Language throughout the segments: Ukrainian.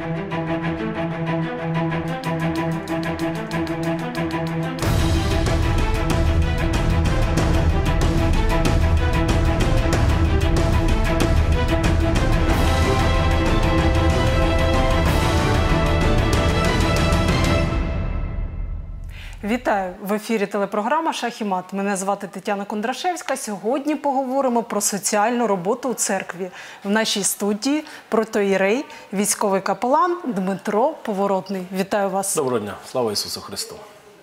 Вітаю! В ефірі телепрограма «Шах і мат». Мене звати Тетяна Кондрашевська. Сьогодні поговоримо про соціальну роботу у церкві. В нашій студії протоієрей, військовий капелан Дмитро Поворотний. Вітаю вас! Доброго дня! Слава Ісусу Христу!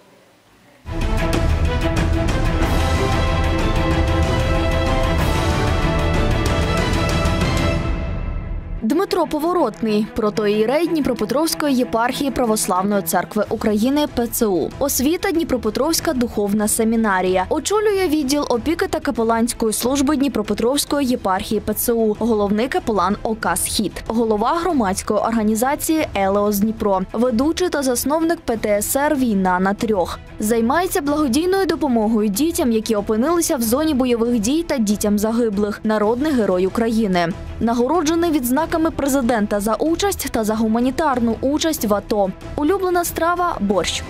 Дмитро Поворотний, протоієрей Дніпропетровської єпархії Православної церкви України ПЦУ. Освіта Дніпропетровська духовна семінарія. Очолює відділ опіки та капеланської служби Дніпропетровської єпархії ПЦУ. Головний капелан ОК «Схід». Голова громадської організації «Елеос Дніпро». Ведучий та засновник ПТСР «Війна на трьох». Займається благодійною допомогою дітям, які опинилися в зоні бойових дій, та дітям загиблих. Народний герой України. Нагороджений відзнаками президента за участь та за гуманітарну участь в АТО. Улюблена страва – борщ.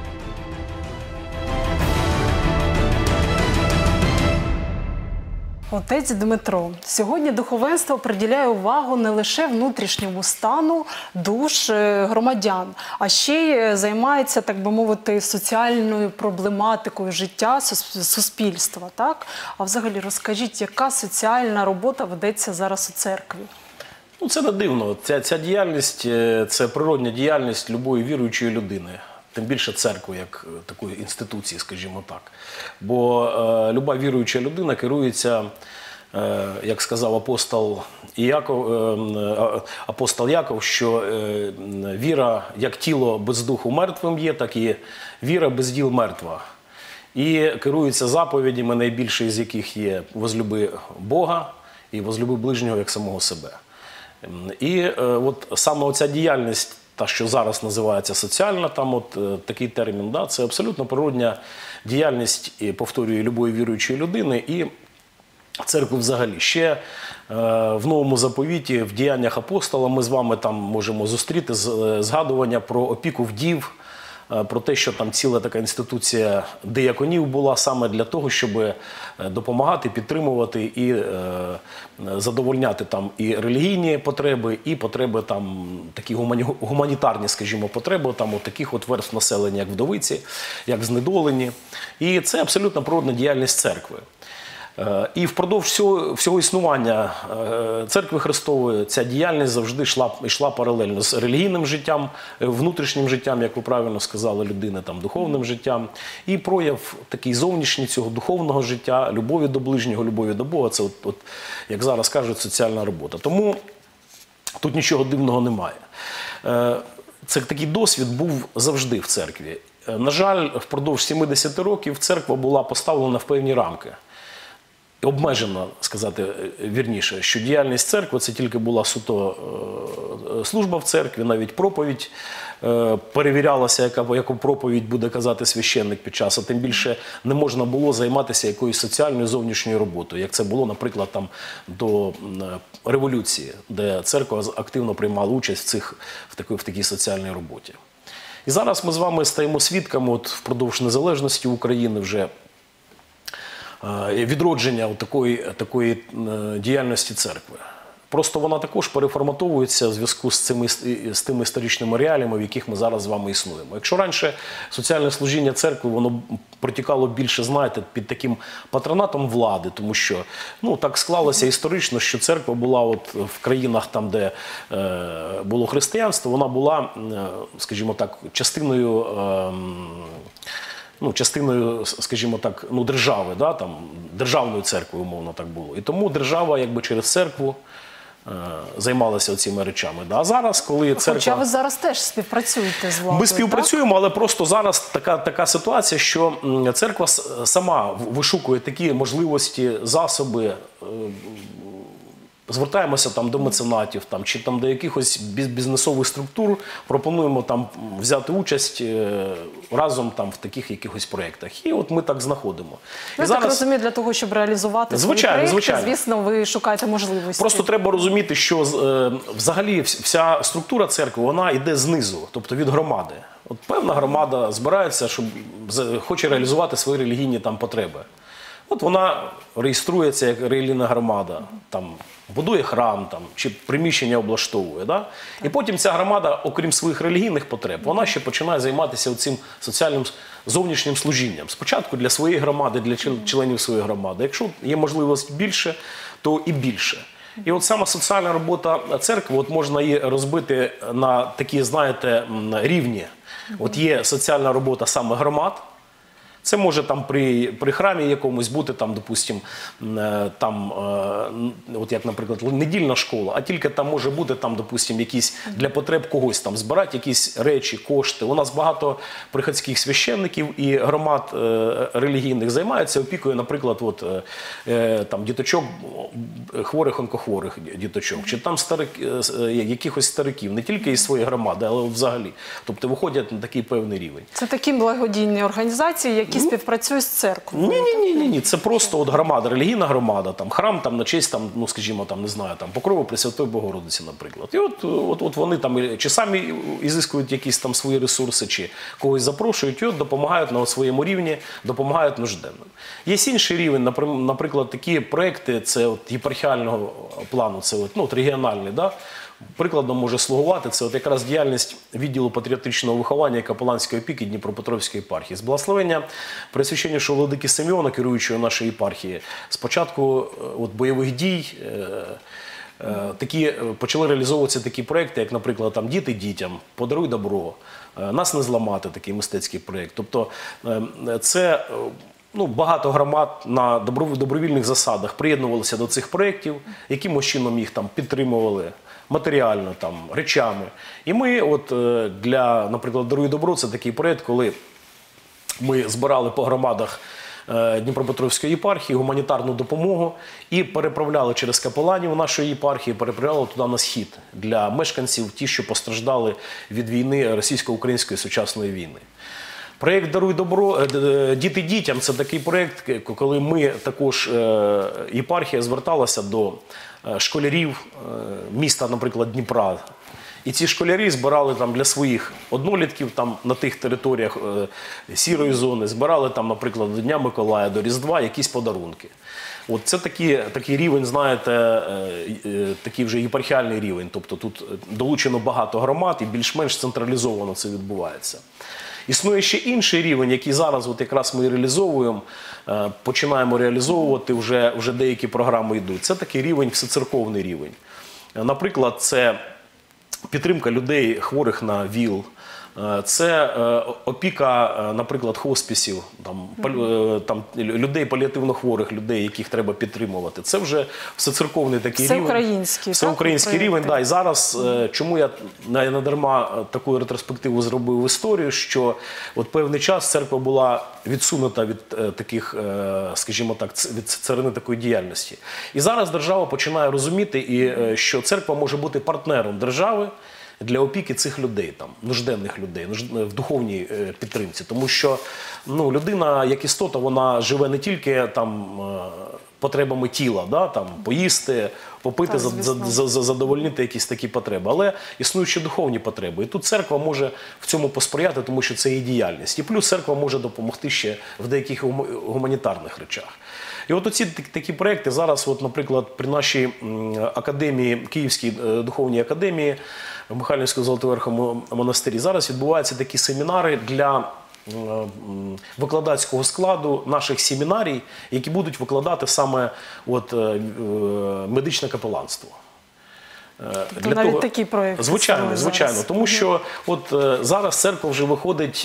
Отець Дмитро, сьогодні духовенство приділяє увагу не лише внутрішньому стану душ громадян, а ще й займається, так би мовити, соціальною проблематикою життя суспільства. Так? А взагалі розкажіть, яка соціальна робота ведеться зараз у церкві? Ну, це не дивно. Ця діяльність – це природня діяльність любої віруючої людини. Тим більше церкви, як такої інституції, скажімо так. Бо люба віруюча людина керується, як сказав апостол Яков, що віра, як тіло без духу мертвим є, так і віра без діл мертва. І керується заповідями, найбільше з яких є «возлюби Бога» і «возлюби ближнього як самого себе». І от саме оця діяльність, та, що зараз називається соціальна, там от такий термін, да, це абсолютно природня діяльність, і, повторюю, любої віруючої людини і церкви взагалі. Ще в Новому Заповіті, в діяннях апостола, ми з вами там можемо зустріти згадування про опіку вдів, про те, що там ціла така інституція дияконів була саме для того, щоб допомагати, підтримувати і задовольняти там і релігійні потреби, і потреби там такі гуманітарні, скажімо, потреби там от таких от верств населення, як вдовиці, як знедолені. І це абсолютно природна діяльність церкви. І впродовж всього існування Церкви Христової ця діяльність завжди йшла паралельно з релігійним життям, внутрішнім життям, як ви правильно сказали, людини, там, духовним життям. І прояв такий зовнішній цього духовного життя, любові до ближнього, любові до Бога – це, от, як зараз кажуть, соціальна робота. Тому тут нічого дивного немає. Це такий досвід був завжди в церкві. На жаль, впродовж 70 років церква була поставлена в певні рамки. Обмежено, сказати вірніше, що діяльність церкви – це тільки була суто служба в церкві, навіть проповідь перевірялася, яку проповідь буде казати священник під час, а тим більше не можна було займатися якоюсь соціальною зовнішньою роботою, як це було, наприклад, там до революції, де церква активно приймала участь в такій соціальній роботі. І зараз ми з вами стаємо свідками впродовж незалежності України вже відродження такої діяльності церкви. Просто вона також переформатовується в зв'язку з тими історичними реаліями, в яких ми зараз з вами існуємо. Якщо раніше соціальне служіння церкви, воно протікало більше, знаєте, під таким патронатом влади, тому що, ну, так склалося історично, що церква була в країнах, там, де було християнство, вона була, скажімо так, частиною, скажімо так, держави, да, там, державною церквою, умовно так було. І тому держава, якби через церкву займалася цими речами. Да. А зараз, коли церква... Хоча ви зараз теж співпрацюєте з владою, Ми співпрацюємо, але просто зараз така ситуація, що церква сама вишукує такі можливості, засоби звертаємося там до меценатів там, чи там до якихось бізнесових структур, пропонуємо там взяти участь разом там в таких якихось проєктах. І от ми так знаходимо. Я так розумію, для того, щоб реалізувати свої проєкти, звісно, ви шукаєте можливості. Просто треба розуміти, що взагалі вся структура церкви, вона йде знизу, тобто від громади. От певна громада збирається, щоб хоче реалізувати свої релігійні там потреби. От вона реєструється як релігійна громада, там, будує храм там, чи приміщення облаштовує. Да? І потім ця громада, окрім своїх релігійних потреб, вона ще починає займатися цим соціальним зовнішнім служінням. Спочатку для своєї громади, для членів своєї громади. Якщо є можливість більше, то і більше. І от саме соціальна робота церкви, от можна її розбити на такі, знаєте, рівні. От є соціальна робота саме громад. Це може там при храмі якомусь бути, там, допустим, там, от як, наприклад, недільна школа, а тільки там може бути, там, допустим, якісь для потреб когось там збирати якісь речі, кошти. У нас багато приходських священників і громад релігійних займаються опікою, наприклад, от, там, діточок, хворих, онкохворих діточок, чи там якихось стариків, не тільки із своєї громади, але взагалі. Тобто виходять на такий певний рівень. Це такі благодійні організації, які працюють з церквою. Ні, це просто от громада, релігійна громада, там храм там на честь там, ну скажімо, там не знаю, там Покрови Пресвятої Богородиці, наприклад. І от вони там чи самі ізискують якісь там свої ресурси, чи когось запрошують, і от допомагають на своєму рівні, допомагають нужденним. Є інший рівень, наприклад, такі проекти, це от єпархіального плану, це от регіональний, да? Прикладом може слугувати це от якраз діяльність відділу патріотичного виховання і капеланської опіки Дніпропетровської єпархії. З благословення Пресвященнішого владики Симеона, керуючого нашої єпархії, з початку от бойових дій почали реалізовуватися такі проекти, як, наприклад, там «Діти дітям», «Подаруй добро», «Нас не зламати», такий мистецький проєкт. Тобто це багато громад на добровільних засадах приєднувалися до цих проєктів, якимось чином їх там підтримували матеріально, там, речами. І ми от для, наприклад, «Даруй добро» – це такий проєкт, коли ми збирали по громадах Дніпропетровської єпархії гуманітарну допомогу і переправляли через капеланів нашої єпархії, переправляли туди на схід для мешканців, ті, що постраждали від війни, російсько-української сучасної війни. Проєкт «Даруй добро», «Діти дітям» – це такий проєкт, коли ми також, єпархія зверталася до школярів міста, наприклад, Дніпра. І ці школярі збирали там для своїх однолітків там, на тих територіях сірої зони, збирали там, наприклад, до Дня Миколая, до Різдва якісь подарунки. От це такий рівень, знаєте, такий вже єпархіальний рівень. Тобто тут долучено багато громад і більш-менш централізовано це відбувається. Існує ще інший рівень, який зараз от якраз ми реалізовуємо, починаємо реалізовувати, вже деякі програми йдуть. Це такий рівень, всецерковний рівень. Наприклад, це підтримка людей, хворих на ВІЛ, це опіка, наприклад, хоспісів, там, людей паліативно хворих, людей, яких треба підтримувати. Це вже всецерковний такий рівень. Всеукраїнський рівень. Да. І зараз, чому я не дарма таку ретроспективу зробив в історію, що от певний час церква була відсунута від таких, скажімо так, від царини такої діяльності. І зараз держава починає розуміти, що церква може бути партнером держави для опіки цих людей, там, нужденних людей, в духовній підтримці. Тому що людина, як істота, вона живе не тільки там, потребами тіла, да, там, поїсти, попити, задовольнити якісь такі потреби, але існують ще духовні потреби. І тут церква може в цьому посприяти, тому що це її діяльність. І плюс церква може допомогти ще в деяких гуманітарних речах. І от оці такі проекти зараз, от, наприклад, при нашій академії, Київській духовній академії, в Михайлівському Золотоверховому монастирі, зараз відбуваються такі семінари для викладацького складу наших семінарій, які будуть викладати саме от, медичне капеланство. Тобто навіть такі проекти. Звичайно. Тому що от зараз церква вже виходить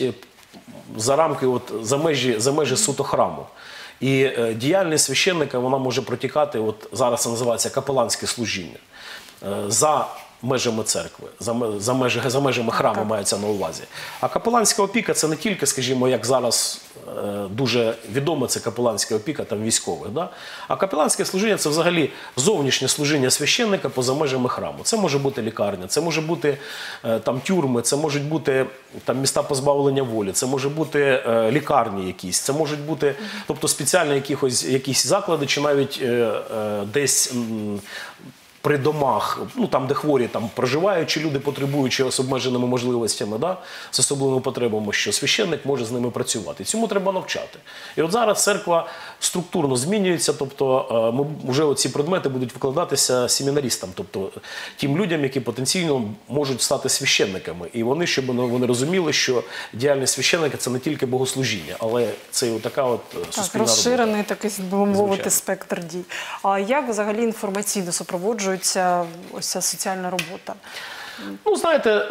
за рамки, от, за межі суто храму. І діяльність священника, вона може протікати, от зараз це називається капеланське служіння, за межами церкви, за межами храму мається на увазі. А капеланська опіка – це не тільки, скажімо, як зараз дуже відомо, це капеланська опіка там військових. Да? А капеланське служіння – це взагалі зовнішнє служіння священника поза межами храму. Це може бути лікарня, це може бути там тюрми, це можуть бути там міста позбавлення волі, це може бути лікарні якісь, це можуть бути, тобто спеціально якісь заклади, чи навіть десь при домах, ну там, де хворі там проживають, чи люди потребуючи з обмеженими можливостями, да, з особливими потребами, що священник може з ними працювати. Цьому треба навчати. І от зараз церква структурно змінюється, тобто вже ці предмети будуть викладатися семінаристам, тобто тим людям, які потенційно можуть стати священниками. І вони, щоб вони розуміли, що діяльність священника – це не тільки богослужіння, але це і така от суспільна робота. Розширений такий, би мовити, спектр дій. А як взагалі інформаційно супроводжується ось ця соціальна робота? Ну, знаєте,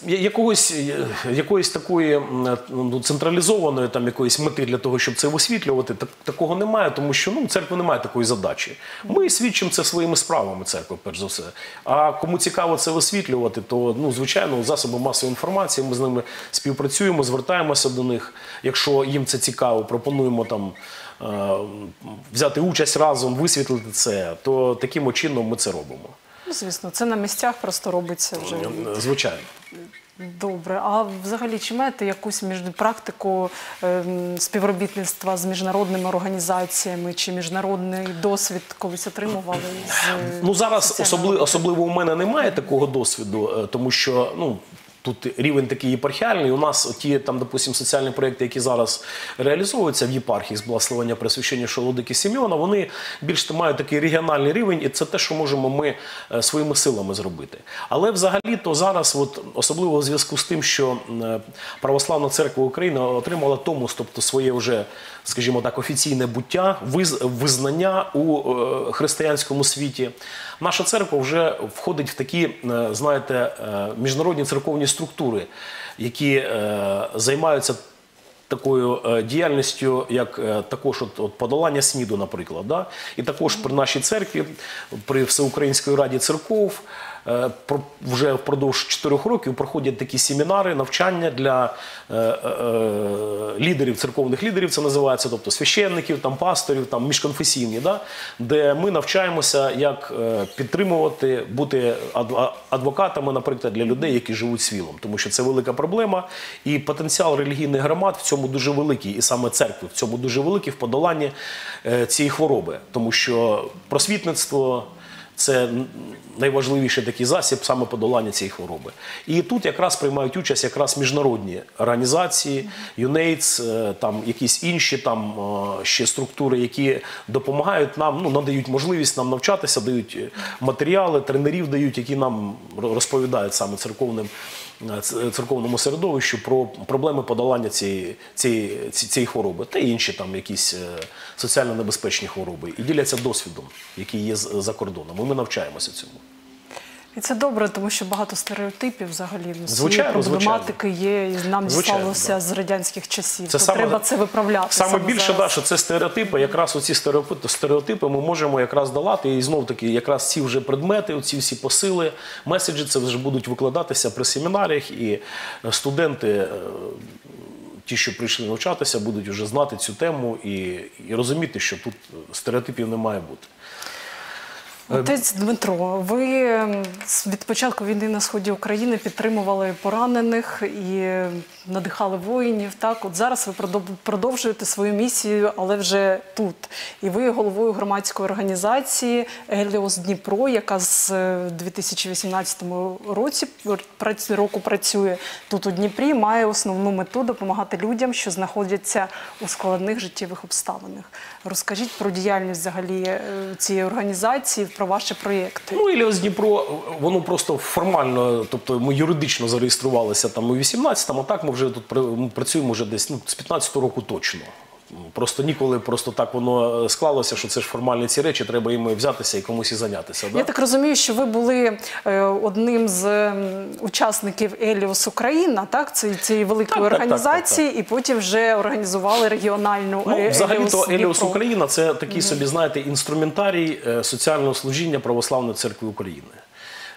якоїсь такої централізованої там якоїсь мети для того, щоб це висвітлювати, такого немає, тому що церква не має такої задачі. Ми свідчимо це своїми справами, церкви, перш за все. А кому цікаво це висвітлювати, то, звичайно, засоби масової інформації, ми з ними співпрацюємо, звертаємося до них. Якщо їм це цікаво, пропонуємо там взяти участь разом, висвітлити це, то таким чином ми це робимо. Звісно, це на місцях просто робиться вже. Звичайно. Добре. А взагалі, чи маєте якусь практику співробітництва з міжнародними організаціями, чи міжнародний досвід колись отримували? Зараз особливо у мене немає такого досвіду, тому що, тут рівень такий єпархіальний. У нас ті, там, допустим, соціальні проєкти, які зараз реалізовуються в єпархії з благословення Пресвященнішого владики Симеона, вони більш мають такий регіональний рівень, і це те, що можемо ми своїми силами зробити. Але взагалі-то зараз, особливо у зв'язку з тим, що Православна Церква України отримала томос, тобто своє вже, скажімо так, офіційне буття, визнання у християнському світі, наша церква вже входить в такі, знаєте, міжнародні церковні структури, які займаються такою діяльністю, як також подолання СНІДу, наприклад. Да? І також при нашій церкві, при Всеукраїнській раді церков, вже впродовж 4 років проходять такі семінари, навчання для лідерів, церковних лідерів, це називається, тобто священників, там, пасторів, там, міжконфесійні, да? Де ми навчаємося, як підтримувати, бути адвокатами, наприклад, для людей, які живуть з ВІЛом. Тому що це велика проблема, і потенціал релігійних громад в цьому дуже великий, і саме церкви в цьому дуже великий в подоланні цієї хвороби. Тому що просвітництво – це найважливіший такий засіб саме подолання цієї хвороби. І тут якраз приймають участь якраз міжнародні організації, ЮНЕЙДС, там якісь інші там ще структури, які допомагають нам, надають можливість нам навчатися, дають матеріали, тренерів дають, які нам розповідають саме церковному середовищу про проблеми подолання цієї хвороби та інші там якісь соціально небезпечні хвороби. І діляться досвідом, який є за кордоном. І ми навчаємося цьому. І це добре, тому що багато стереотипів взагалі цієї проблематики є, і нам дісталося з радянських часів. Треба це виправляти. Саме більше, що це стереотипи, якраз оці стереотипи ми можемо якраз долати, і знов-таки якраз ці вже предмети, ці всі посили, меседжі, це вже будуть викладатися при семінаріях, і студенти, ті, що прийшли навчатися, будуть вже знати цю тему і розуміти, що тут стереотипів не має бути. Отець Дмитро, ви від початку війни на сході України підтримували поранених і надихали воїнів. Так? От зараз ви продовжуєте свою місію, але вже тут. І ви головою громадської організації «Еліос Дніпро», яка з 2018 року працює тут у Дніпрі, має основну мету допомагати людям, що знаходяться у складних життєвих обставинах. Розкажіть про діяльність взагалі цієї організації, про ваші проєкти. «Еліос Дніпро», воно просто формально, тобто ми юридично зареєструвалися там у 18-му, а так ми вже тут працюємо вже десь з 15-го року точно. Просто ніколи так воно склалося, що це ж формальні ці речі, треба їм взятися і комусь і зайнятися. Да? Я так розумію, що ви були одним з учасників «Еліос Україна», так? Цієї великої організації, і потім вже організували регіональну «Еліос Дніпро». Взагалі-то «Еліос Україна» – це такий собі, знаєте, інструментарій соціального служіння Православної Церкви України.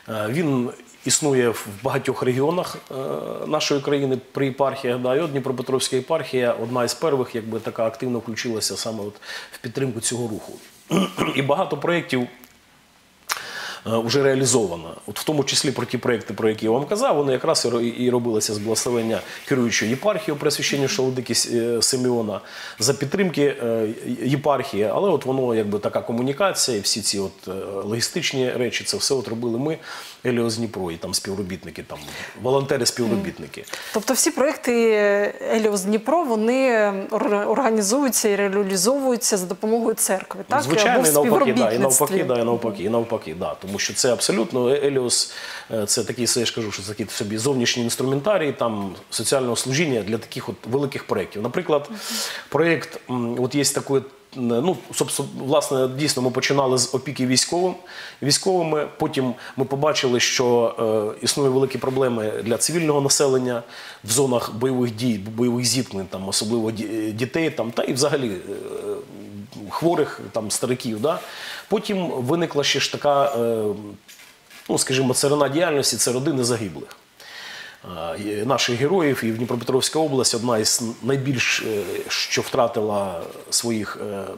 Він існує в багатьох регіонах нашої країни при єпархіях. Да, і от Дніпропетровська єпархія одна із перших, якби така активно включилася саме от в підтримку цього руху. І багато проєктів вже реалізовано. От в тому числі про ті проєкти, про які я вам казав, вони якраз і робилися з благословення керуючої єпархії Преосвященнішого владики Симеона за підтримки єпархії, але от воно якби така комунікація і всі ці от логістичні речі, це все от робили ми, Еліос Дніпро і там співробітники, там волонтери-співробітники. Тобто всі проєкти Еліос Дніпро, вони організуються і реалізовуються за допомогою церкви, так? Звичайно, або в співробітництві. і навпаки, да. Тому що це абсолютно, Еліос, це такий, я ж кажу, що це такий собі зовнішній інструментарій, там, соціального служіння для таких от великих проєктів. Наприклад, проєкт, от є такий, ну, собственно, власне, дійсно, ми починали з опіки військовими, потім ми побачили, що існують великі проблеми для цивільного населення в зонах бойових дій, бойових зіткнень, там, особливо дітей, там, та і взагалі хворих, там, стариків. Да? Потім виникла ще ж така, ну, скажімо, царина діяльності – це родини загиблих. Наших героїв, і в Дніпропетровська область одна із найбільш, що втратила своїх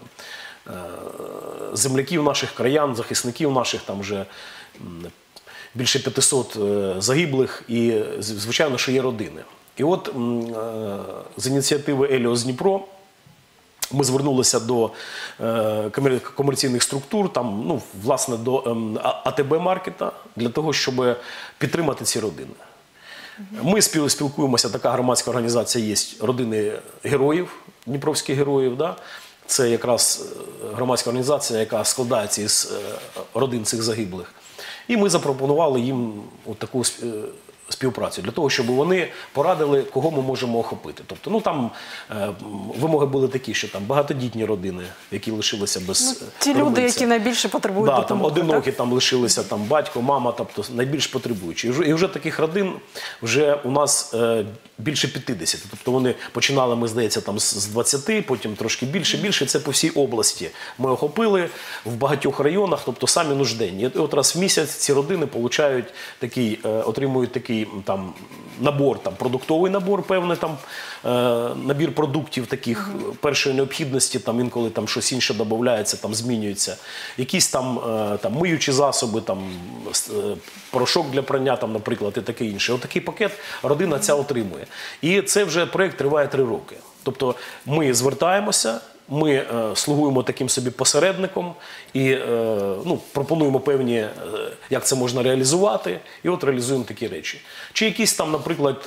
земляків, наших краян, захисників наших, там вже більше 500 загиблих, і, звичайно, що є родини. І от з ініціативи Еліос Дніпро ми звернулися до комерційних структур, там, ну, власне, до АТБ-маркета, для того, щоб підтримати ці родини. Ми спілкуємося, така громадська організація є, родини героїв, дніпровських героїв. Да? Це якраз громадська організація, яка складається із родин цих загиблих. І ми запропонували їм от таку співпрацю, для того, щоб вони порадили, кого ми можемо охопити. Тобто, ну, там вимоги були такі, що там багатодітні родини, які лишилися без ті люди, які найбільше потребують допомоги. Там одинокі, там лишилися там батько, мама, тобто найбільш потребуючі. І вже таких родин вже у нас більше 50. Тобто вони починали, ми, здається, там з 20, потім трошки більше. Це по всій області ми охопили в багатьох районах, тобто самі нужденні. І от раз в місяць ці родини отримують такий там набор, там продуктовий набор, певний там набір продуктів таких першої необхідності, там інколи там щось інше додається, там змінюється. Якісь там миючі засоби, там порошок для прання, там, наприклад, і таке інше. Отакий пакет родина ця отримує. І це вже проєкт триває 3 роки. Тобто ми звертаємося, ми слугуємо таким собі посередником і ну, пропонуємо певні, як це можна реалізувати, і от реалізуємо такі речі. Чи якісь там, наприклад,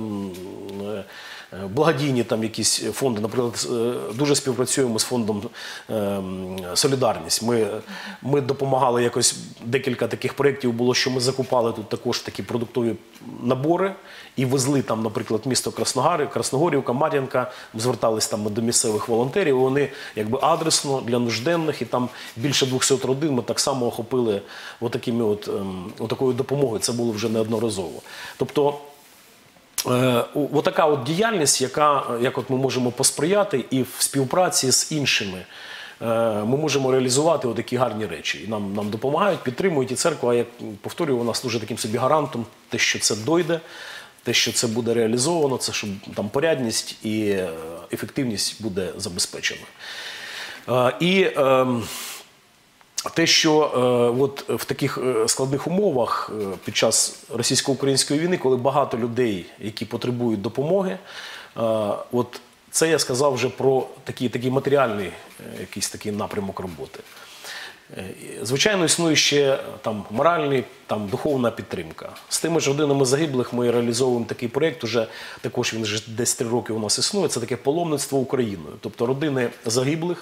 благодійні там якісь фонди, наприклад, дуже співпрацюємо з фондом «Солідарність». Ми допомагали якось, декілька таких проєктів було, що ми закупали тут також такі продуктові набори і везли там, наприклад, місто Красногорівка, Мар'їнка, ми звертались там до місцевих волонтерів, і вони якби адресно для нужденних, і там більше 200 родин ми так само охопили отакою допомогою, це було вже неодноразово. Тобто, отака от діяльність, як от ми можемо посприяти і в співпраці з іншими ми можемо реалізувати отакі гарні речі. І нам допомагають, підтримують, і церква, як повторюю, вона служить таким собі гарантом, те, що це дойде, те, що це буде реалізовано, це щоб там порядність і ефективність буде забезпечена. І те, що от в таких складних умовах під час російсько-української війни, коли багато людей, які потребують допомоги, от це я сказав вже про такий матеріальний якийсь такий напрямок роботи. Звичайно, існує ще там моральний, там духовна підтримка. З тими ж родинами загиблих ми реалізовуємо такий проєкт, уже також він вже десь 3 роки у нас існує, це таке паломництво Україною. Тобто родини загиблих,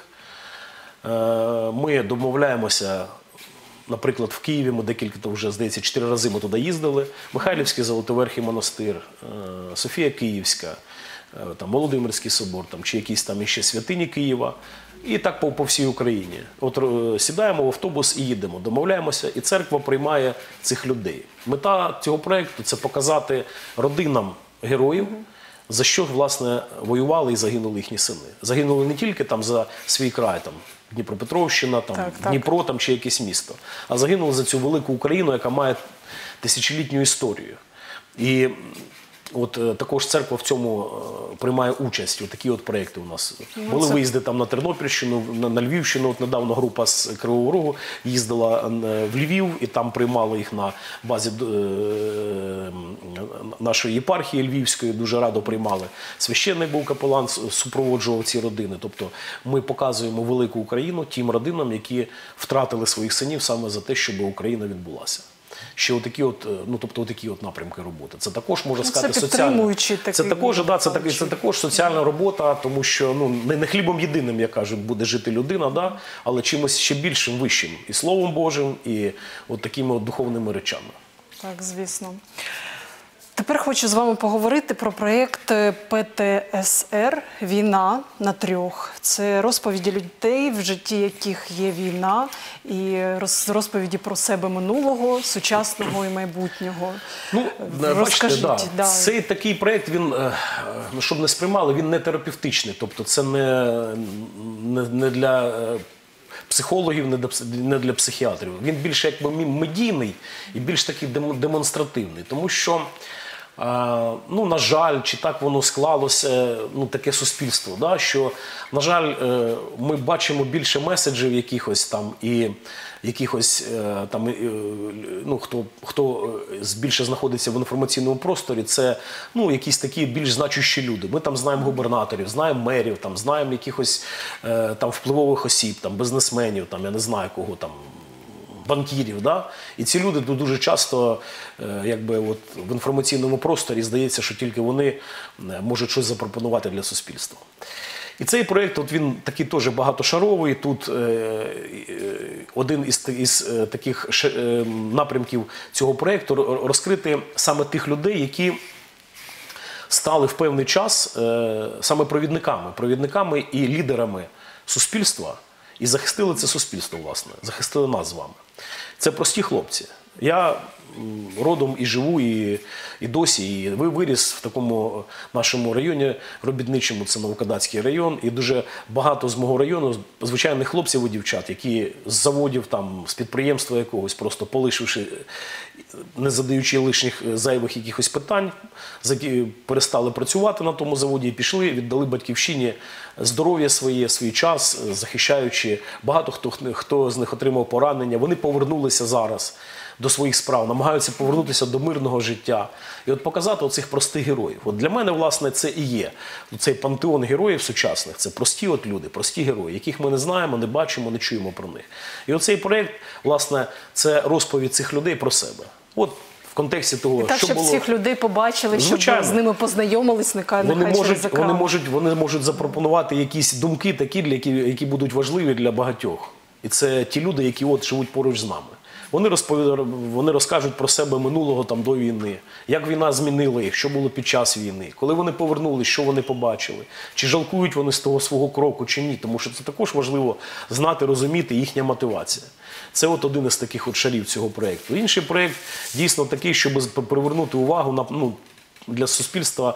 ми домовляємося, наприклад, в Києві ми декілька, вже, здається, 4 рази ми туди їздили, Михайлівський Золотоверхий монастир, Софія Київська, там, Володимирський собор, там, чи якісь там іще святині Києва, і так по всій Україні. От сідаємо в автобус і їдемо, домовляємося, і церква приймає цих людей. Мета цього проєкту – це показати родинам героїв, за що, власне, воювали і загинули їхні сини. Загинули не тільки там за свій край, там, Дніпропетровщина, там, Дніпро там, чи якесь місто, а загинули за цю велику Україну, яка має тисячолітню історію. І от також церква в цьому приймає участь. От такі от проекти у нас. Були виїзди там на Тернопільщину, на Львівщину. От недавно група з Кривого Рогу їздила в Львів і там приймали їх на базі нашої єпархії Львівської. Дуже радо приймали. Священник був капелан, супроводжував ці родини. Тобто ми показуємо велику Україну тим родинам, які втратили своїх синів саме за те, щоб Україна відбулася. Ще отакі отакі напрямки роботи. Це також, можна сказати, соціальна. Це також соціальна робота, тому що не хлібом єдиним, як кажуть, буде жити людина, але чимось ще більшим, вищим. І Словом Божим, і от такими духовними речами. Так, звісно. Тепер хочу з вами поговорити про проєкт ПТСР «Війна на трьох». Це розповіді людей, в житті яких є війна, і розповіді про себе минулого, сучасного і майбутнього. Бачите, цей такий проєкт, він, щоб не сприймали, він не терапевтичний. Тобто це не для психологів, не для психіатрів. Він більш якби медійний і більш такий демонстративний. Тому що, на жаль, чи так воно склалося, таке суспільство, що, на жаль, ми бачимо більше меседжів якихось там і якихось там, хто більше знаходиться в інформаційному просторі, це якісь такі більш значущі люди. Ми там знаємо губернаторів, знаємо мерів, там знаємо якихось там впливових осіб, там бізнесменів, там я не знаю кого там. Банкірів, і ці люди дуже часто в інформаційному просторі здається, що тільки вони можуть щось запропонувати для суспільства. І цей проєкт, він такий теж багатошаровий, тут один із таких напрямків цього проєкту розкрити саме тих людей, які стали в певний час саме провідниками і лідерами суспільства, і захистили це суспільство, власне, захистили нас з вами. Це прості хлопці. Я родом і живу, і досі, і виріс в такому нашому районі робітничому, це Новокадацький район, і дуже багато з мого району звичайних хлопців і дівчат, які з заводів, там, з підприємства якогось, просто полишивши, не задаючи лишніх зайвих якихось питань, перестали працювати на тому заводі і пішли, віддали батьківщині здоров'я своє, свій час, захищаючи. Багато хто з них отримав поранення, вони повернулися зараз до своїх справ, намагаються повернутися до мирного життя. І от показати оцих простих героїв. От для мене, власне, це і є. Цей пантеон героїв сучасних, це прості люди, прості герої, яких ми не знаємо, не бачимо, не чуємо про них. І оцей проєкт, власне, це розповідь цих людей про себе. От в контексті того, так, що щоб було... цих людей побачили, щоб з ними познайомились, нехай через екран. Вони можуть запропонувати якісь думки такі, які будуть важливі для багатьох. І це ті люди, які живуть поруч з нами. Вони розкажуть про себе минулого там до війни, як війна змінила їх, що було під час війни, коли вони повернулись, що вони побачили, чи жалкують вони з того свого кроку, чи ні, тому що це також важливо знати, розуміти їхня мотивація. Це один із таких шарів цього проєкту. Інший проєкт дійсно такий, щоб привернути увагу для суспільства,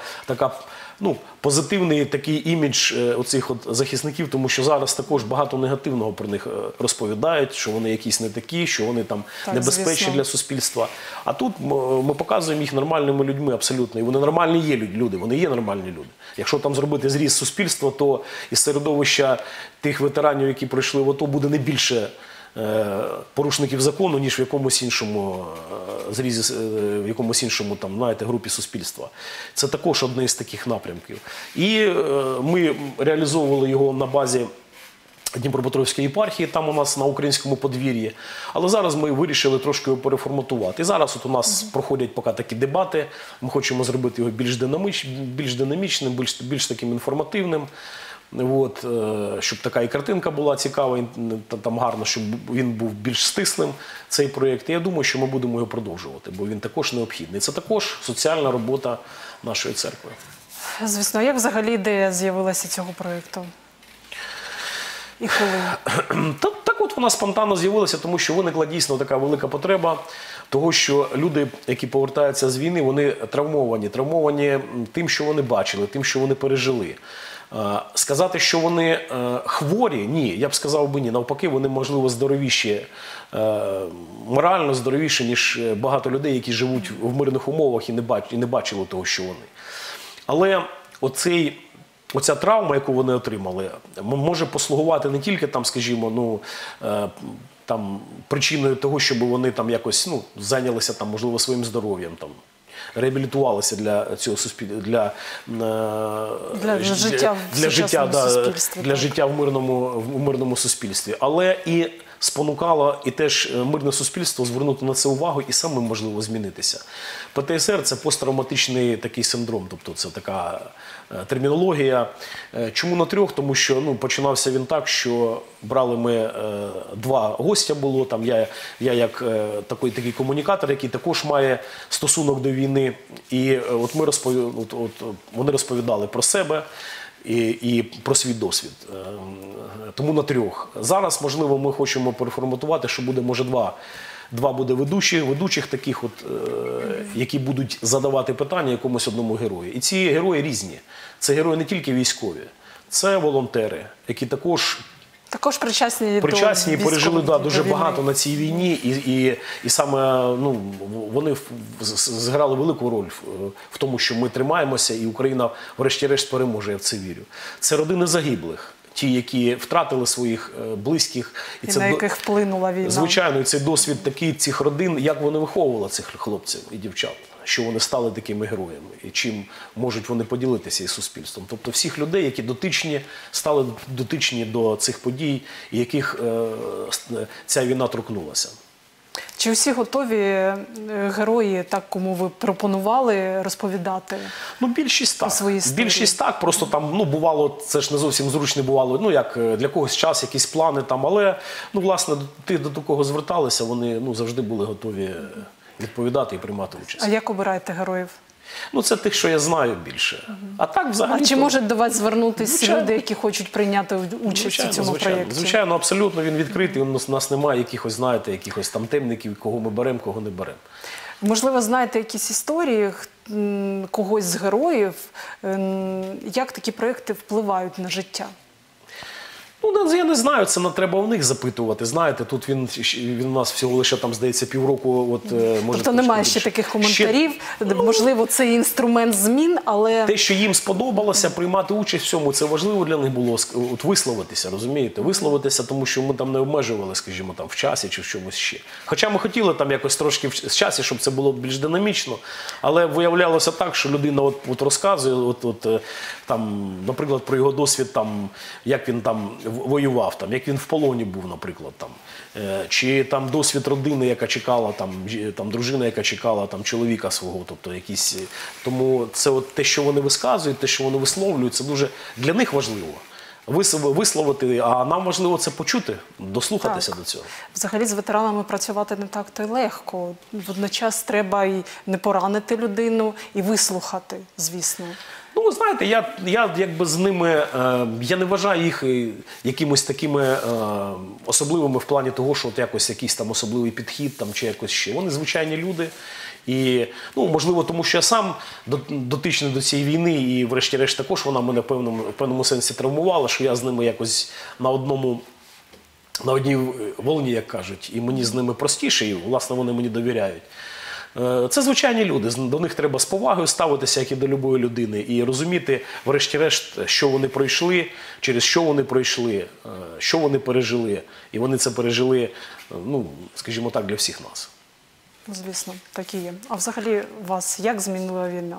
позитивний такий імідж оцих захисників, тому що зараз також багато негативного про них розповідають, що вони якісь не такі, що вони там небезпечні для суспільства. А тут ми показуємо їх нормальними людьми абсолютно. І вони нормальні є люди, вони є нормальні люди. Якщо там зробити зріз суспільства, то із середовища тих ветеранів, які пройшли в АТО, буде не більше порушників закону, ніж в якомусь іншому зрізі, в якомусь іншому групі суспільства. Це також одне з таких напрямків. І ми реалізовували його на базі Дніпропетровської єпархії, там у нас на українському подвір'ї. Але зараз ми вирішили трошки його переформатувати. І зараз у нас проходять поки такі дебати. Ми хочемо зробити його більш динамічним, більш таким інформативним. Щоб така і картинка була цікава, там гарно, щоб він був більш стислим, цей проєкт. І я думаю, що ми будемо його продовжувати, бо він також необхідний. Це також соціальна робота нашої церкви. Звісно, а як взагалі ідея з'явилася цього проєкту? І коли? Так вона спонтанно з'явилася, тому що виникла дійсно така велика потреба того, що люди, які повертаються з війни, вони травмовані тим, що вони бачили, тим, що вони пережили. Сказати, що вони хворі, ні, я б сказав би ні. Навпаки, вони, можливо, здоровіші, морально здоровіші, ніж багато людей, які живуть в мирних умовах і не бачили того, що вони. Але оця травма, яку вони отримали, може послугувати не тільки там, скажімо, причиною того, щоб вони там якось зайнялися там, можливо, своїм здоров'ям, там, реабілітувалися для цього суспільства, для життя в мирному суспільстві, але і спонукало і теж мирне суспільство звернути на це увагу і самим, можливо, змінитися. ПТСР – це посттравматичний такий синдром, тобто це така термінологія. Чому на 3? Тому що починався він так, що брали ми 2 гостя було, там я як такий комунікатор, який також має стосунок до війни, і от вони розповідали про себе і про свій досвід. Тому на 3. Зараз, можливо, ми хочемо переформатувати, що буде, може, 2 буде ведучих таких, які будуть задавати питання якомусь одному герою. І ці герої різні. Це герої не тільки військові, це волонтери, які також причасні і пережили дуже багато на цій війні, і саме вони зіграли велику роль в тому, що ми тримаємося, і Україна врешті-решт переможе, я в це вірю. Це родини загиблих, ті, які втратили своїх близьких. І на яких вплинула війна. Звичайно, і цей досвід такий цих родин, як вони виховували цих хлопців і дівчат, що вони стали такими героями, і чим можуть вони поділитися із суспільством. Тобто всіх людей, які стали дотичні до цих подій, і яких ця війна торкнулася. Чи всі готові герої, кому ви пропонували розповідати? Більшість так. Свої історії? Більшість так, просто там, бувало, це ж не зовсім зручно бувало, як для когось час, якісь плани там, але, власне, до кого зверталися, вони завжди були готові відповідати і приймати участь. А як обираєте героїв? Це тих, що я знаю більше. А так взагалі... А чи можуть до вас звернутися люди, які хочуть прийняти участь у цьому проєкті? Звичайно, абсолютно він відкритий. У нас немає якихось, якихось там темників, кого ми беремо, кого не беремо. Можливо, знаєте якісь історії когось з героїв, як такі проєкти впливають на життя? Я не знаю, це треба у них запитувати. Знаєте, тут він у нас всього лише, здається, півроку. Тобто немає ще таких коментарів, можливо, це інструмент змін, але... Те, що їм сподобалося приймати участь в цьому, це важливо для них було висловитися, розумієте? Висловитися, тому що ми там не обмежували, скажімо, в часі чи в чомусь ще. Хоча ми хотіли там якось трошки в часі, щоб це було більш динамічно, але виявлялося так, що людина розказує, наприклад, про його досвід, як він воював, як він в полоні був, наприклад, чи досвід родини, яка чекала, дружина, яка чекала чоловіка свого, тобто якісь... Тому це те, що вони висказують, те, що вони висловлюють, це дуже для них важливо. Висловити, а нам важливо це почути, дослухатися до цього. Взагалі з ветеранами працювати не так-то й легко. Водночас треба і не поранити людину, і вислухати, звісно. Знаєте, я якби з ними, я не вважаю їх якимось такими особливими в плані того, що якось якийсь особливий підхід чи якось ще. Вони звичайні люди. І, можливо, тому що я сам дотичний до цієї війни і, врешті-решт, також вона мене в певному сенсі травмувала, що я з ними якось на одній волні, як кажуть, і мені з ними простіше, і, власне, вони мені довіряють. Це звичайні люди, до них треба з повагою ставитися, як і до любої людини, і розуміти, врешті-решт, що вони пройшли, через що вони пройшли, що вони пережили. І вони це пережили, скажімо так, для всіх нас. Звісно, так і є. А взагалі вас як змінила війна?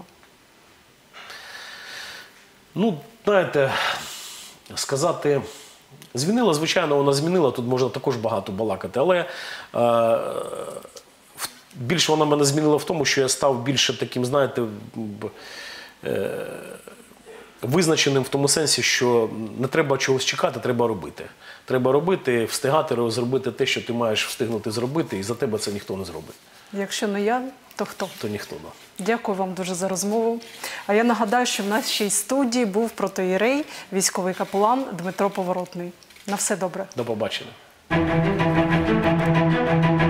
Знаєте, сказати... Змінила, звичайно, вона змінила, тут можна також багато балакати, але більше вона мене змінила в тому, що я став більше таким, знаєте, визначеним в тому сенсі, що не треба чогось чекати, треба робити. Треба робити, встигати зробити те, що ти маєш встигнути зробити, і за тебе це ніхто не зробить. Якщо не я, то хто? То ніхто, да. Дякую вам дуже за розмову. А я нагадаю, що в нашій студії був протоієрей, військовий капелан Дмитро Поворотний. На все добре. До побачення.